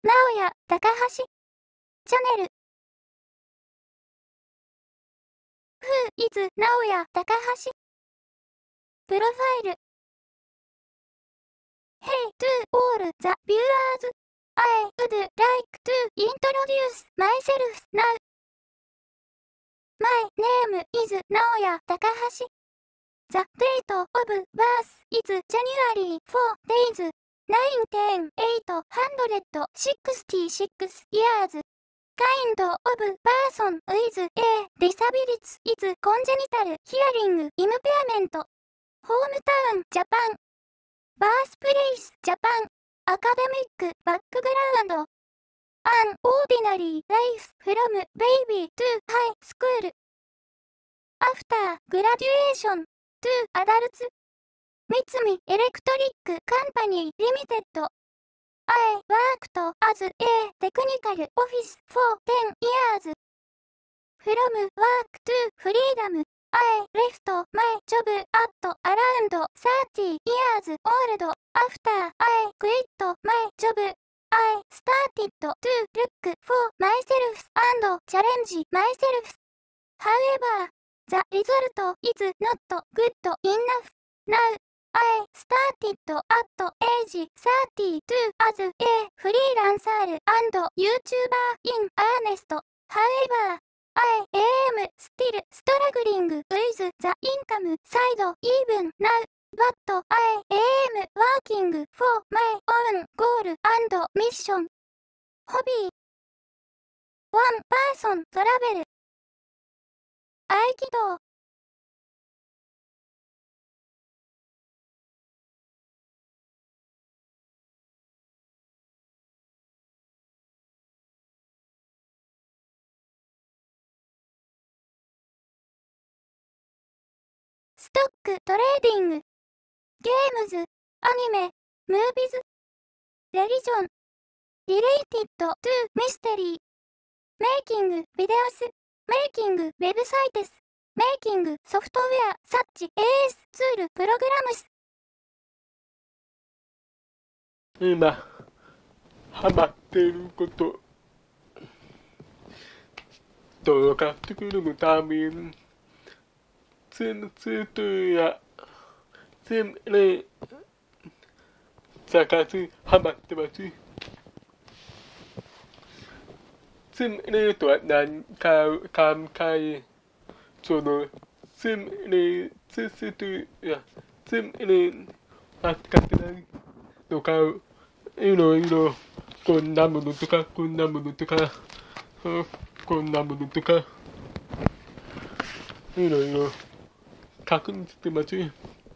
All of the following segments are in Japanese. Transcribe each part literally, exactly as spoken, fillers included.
直哉高橋チャンネル Who is 直哉高橋プロファイル Hey to all the viewers, I would like to introduce myself now. My name is 直哉高橋 The date of birth is January four days, nineteen sixty-six years. Kind of person with a disability is congenital hearing impairment. Hometown Japan. Birthplace Japan. Academic background. An ordinary life from baby to high school. After graduation to adults. Mitsumi Electric Company Limited. I worked as a technical office for ten years. From work to freedom, I left my job at around thirty years old. After I quit my job, I started to look for myself and challenge myself. However, the result is not good enough. Now, I started at age thirty-two as a freelancer and YouTuber in earnest. However, I am still struggling with the income side even now, but I am working for my own goal and mission. Hobby. One person travel. Aikido. Stock trading. Games, anime, movies. Religion. Related to mystery. Making videos. Making websites. Making software such as tool programs. 今ハマってること動画作るためにツンツトやツンレ探すハマってます。ツンレとは何かを考えそのツンレツストやツンレ扱ってないとかをいろいろこんなものとかこんなものとかこんなものとかいろいろ確認してます。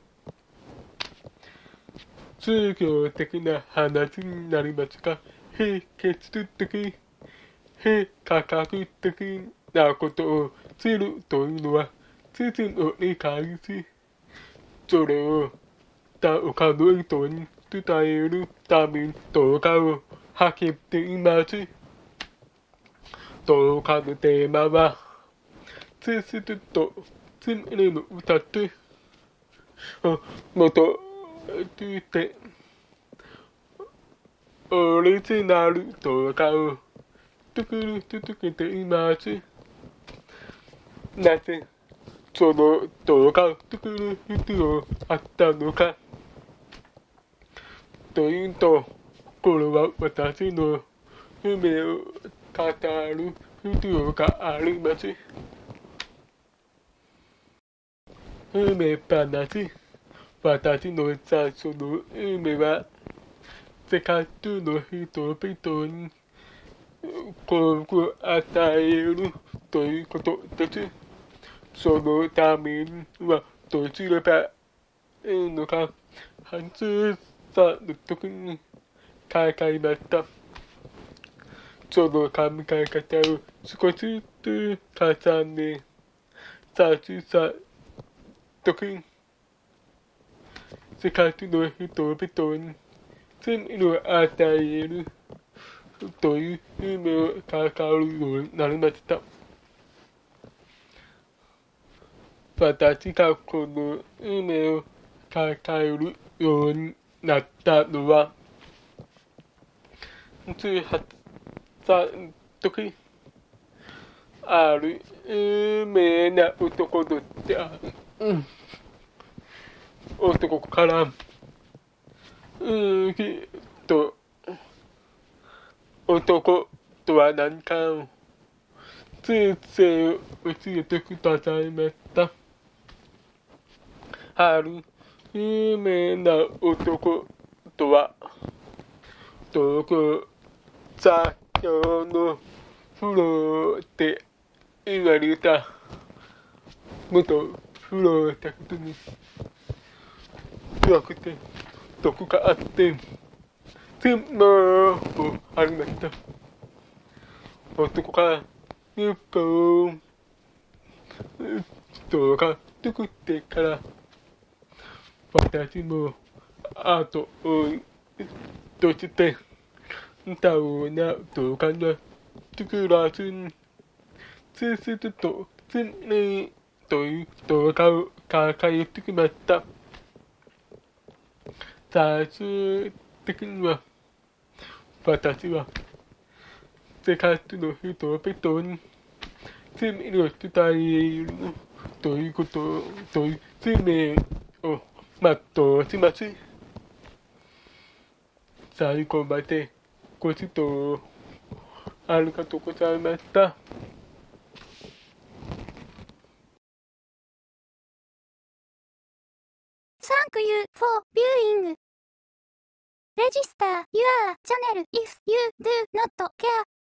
宗教的な話になりますが、非結的、非科学的なことを知るというのは、自身を理解し、それを他の人に伝えるために動画を発信しています。動画のテーマは、知識と真理の二つ。元としてオリジナル動画を作り続けています。なぜその動画を作る必要あったのかというと、これは私の夢を語る必要があります。夢話。私の最初の夢は世界中の人々に幸福を与えるということです。そのためにはどうすればいいのか、半数さの時に考えました。その考え方を少しずつ重ね、最初さ時に世界中の人々に真理を与えるという夢を語るようになりました。私がこの夢を語るようになったのは、 通発時ある有名な男とってある、うん、男からうんきっと男とは何かを通性を教えてくださいました。ある有名な男とは東京座標の風呂で言われた元風呂たことに弱くて毒があってつまをありました。男が日本人が作ってから私もアートをとして多様な動画が作らずにそうすると常にという動画を抱えてきました。最終的には私は世界の人々に罪を伝えるということという使命を全うします。最後までご視聴ありがとうございました。 Thank you for viewing. Register your channel if you do not care.